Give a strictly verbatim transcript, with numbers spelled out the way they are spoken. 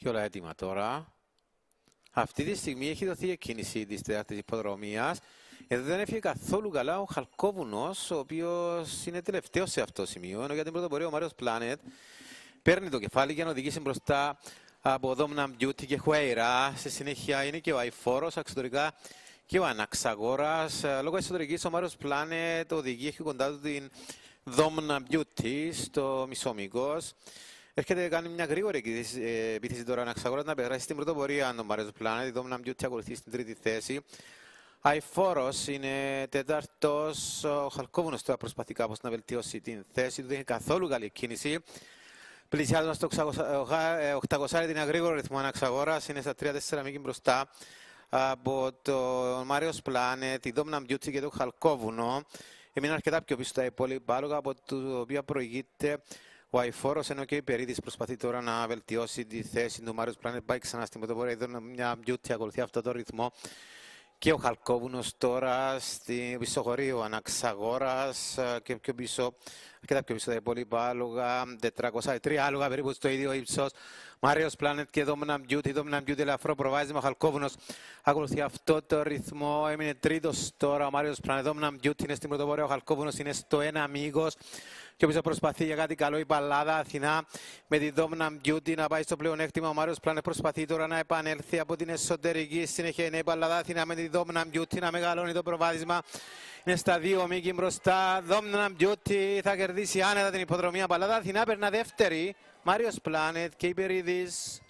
Και όλα έτοιμα τώρα. Αυτή τη στιγμή έχει δοθεί η κίνηση της τέταρτης υποδρομίας. Εδώ δεν έφυγε καθόλου καλά ο Χαλκόβουνος, ο οποίος είναι τελευταίος σε αυτό το σημείο. Ενώ για την πρωτοπορία ο Μάριος Πλάνετ παίρνει το κεφάλι για να οδηγήσει μπροστά από Δόμνα Μπιούτι και Χουέιρα. Στη συνέχεια είναι και ο Αϊφόρος, εξωτερικά και ο Αναξαγόρας. Λόγω εσωτερικής ο Μάριος Πλάνετ οδηγεί, έχει κοντά του την Δόμνα Μπιούτι στο Μισόμικος. Έρχεται, κάνει μια γρήγορη επίθεση τώρα ο Αναξαγόρας να περάσει στην πρωτοπορία τον Μάριος Πλάνετ. Η Δόμνα Μπιούτι ακολουθεί στην τρίτη θέση. Αϊφόρος είναι τέταρτος. Ο Χαλκόβουνος τώρα προσπαθεί κάπως να βελτιώσει την θέση του. Δεν έχει καθόλου καλή κίνηση. Πλησιάζοντας το οκτακόσια, την αγρήγορο ρυθμό Αναξαγόρας. Είναι στα τρία τέσσερα μήκη μπροστά από τον Μάριος Πλάνετ, η Δόμνα Μπιούτι και τον Χαλκόβουνο. Έμειναν αρκετά πιο πίσω τα υπόλοιπα, άλογα από το οποίο προηγείται ο Αϊφόρος, ενώ και η Περίδης προσπαθεί τώρα να βελτιώσει τη θέση του. Μάριος Πλάνετ πάει ξανά στην πρωτοπορία. Η Δόμνα Μπιούτι ακολουθεί αυτό το ρυθμό. Και ο Χαλκόβουνος τώρα στην πισωχωρία, ο Αναξαγόρας και πιο πίσω, αρκετά πιο πίσω τα υπόλοιπα άλογα, τετρακόσια τρία άλογα περίπου στο ίδιο ύψος. Μάριος Πλάνετ και Δόμνα Μπιούτι, Δόμνα Μπιούτι ελαφρό προβάδισμα, ο Χαλκόβουνος ακολουθεί αυτό το ρυθμό, έμεινε τρίτος τώρα ο Μάριος Πλάνετ, Δόμνα Μπιούτι είναι στην πρωτοπορία, ο Χαλκόβουνος είναι στο ένα μήκος. Και πίσω προσπαθεί για κάτι καλό η Παλάδα Αθηνά με τη Δόμνα Μπιούτι να πάει στο πλεονέκτημα. Ο Μάριος Πλάνετ προσπαθεί τώρα να επανέλθει από την εσωτερική. Συνέχεια είναι η Παλάδα Αθηνά με τη Δόμνα Μπιούτι να μεγαλώνει το προβάδισμα. Είναι στα δύο μήκη μπροστά. Δόμνα Μπιούτι θα κερδίσει άνετα την υποδρομία. Παλάδα Αθηνά περνά δεύτερη. Μάριος Πλάνετ και η Περίδης.